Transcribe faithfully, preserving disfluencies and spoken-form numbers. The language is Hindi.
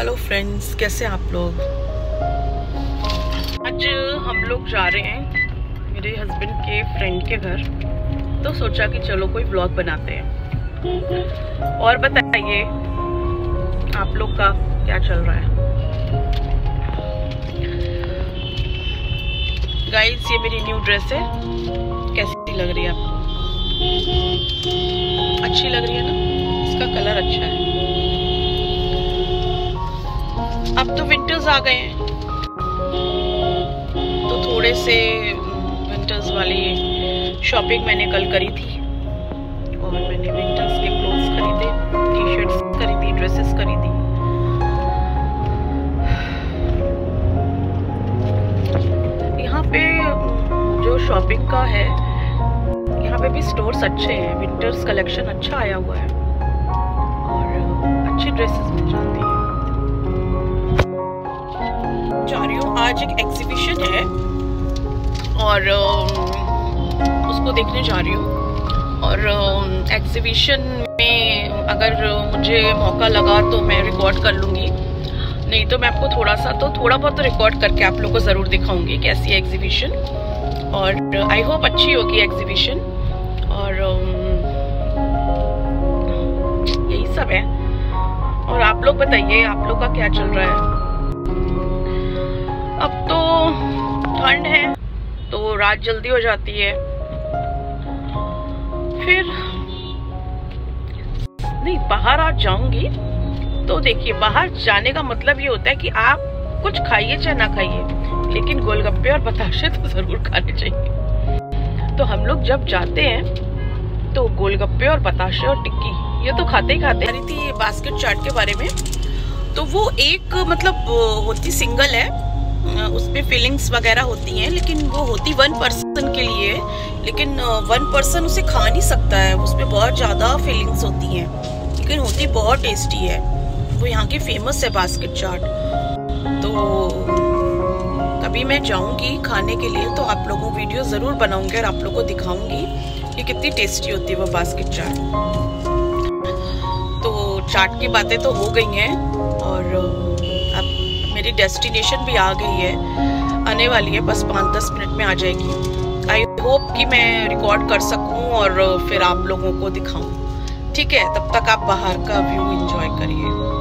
हेलो फ्रेंड्स, कैसे हैं आप लोग। आज हम लोग जा रहे हैं मेरे हस्बैंड के फ्रेंड के घर, तो सोचा कि चलो कोई व्लॉग बनाते हैं। और बताइए आप लोग का क्या चल रहा है। गाइस, ये मेरी न्यू ड्रेस है, कैसी लग रही है आपको? अच्छी लग रही है ना, इसका कलर अच्छा है। अब तो विंटर्स आ गए हैं, तो थोड़े से विंटर्स वाली शॉपिंग मैंने कल करी थी और मैंने विंटर्स के क्लोथ्स खरीदे, टी शर्ट्स खरीदी, ड्रेसेस खरीदी। यहाँ पे जो शॉपिंग का है, यहाँ पे भी स्टोर्स अच्छे हैं, विंटर्स कलेक्शन अच्छा आया हुआ है और अच्छी ड्रेसेस मिल जाती हैं। जा रही हूँ, आज एक एग्जीबिशन है और उसको देखने जा रही हूँ। और एग्जीबिशन में अगर मुझे मौका लगा तो मैं रिकॉर्ड कर लूँगी, नहीं तो मैं आपको थोड़ा सा तो थोड़ा बहुत तो रिकॉर्ड करके आप लोगों को ज़रूर दिखाऊंगी कैसी है एग्जीबिशन। और आई होप अच्छी होगी एग्जीबिशन। और यही सब है। और आप लोग बताइए, आप लोग का क्या चल रहा है। अब तो ठंड है तो रात जल्दी हो जाती है, फिर नहीं बाहर आज जाऊंगी तो देखिए, बाहर जाने का मतलब ये होता है कि आप कुछ खाइए चाहे ना खाइए, लेकिन गोलगप्पे और बताशे तो जरूर खाने चाहिए। तो हम लोग जब जाते हैं तो गोलगप्पे और बताशे और टिक्की ये तो खाते ही खाते। रही थी बास्केट चाट के बारे में, तो वो एक मतलब होती सिंगल है, उसमें फीलिंग्स वगैरह होती हैं, लेकिन वो होती वन पर्सन के लिए, लेकिन वन पर्सन उसे खा नहीं सकता है, उसमें बहुत ज़्यादा फीलिंग्स होती हैं, लेकिन होती बहुत टेस्टी है। वो यहाँ की फेमस है बास्केट चाट। तो कभी मैं जाऊँगी खाने के लिए तो आप लोगों को वीडियो ज़रूर बनाऊँगी और आप लोगों को दिखाऊँगी कि कितनी टेस्टी होती है वो बास्केट चाट। तो चाट की बातें तो हो गई हैं और अब मेरी डेस्टिनेशन भी आ गई है, आने वाली है, बस पाँच दस मिनट में आ जाएगी। आई होप कि मैं रिकॉर्ड कर सकूं और फिर आप लोगों को दिखाऊं। ठीक है, तब तक आप बाहर का व्यू एंजॉय करिए।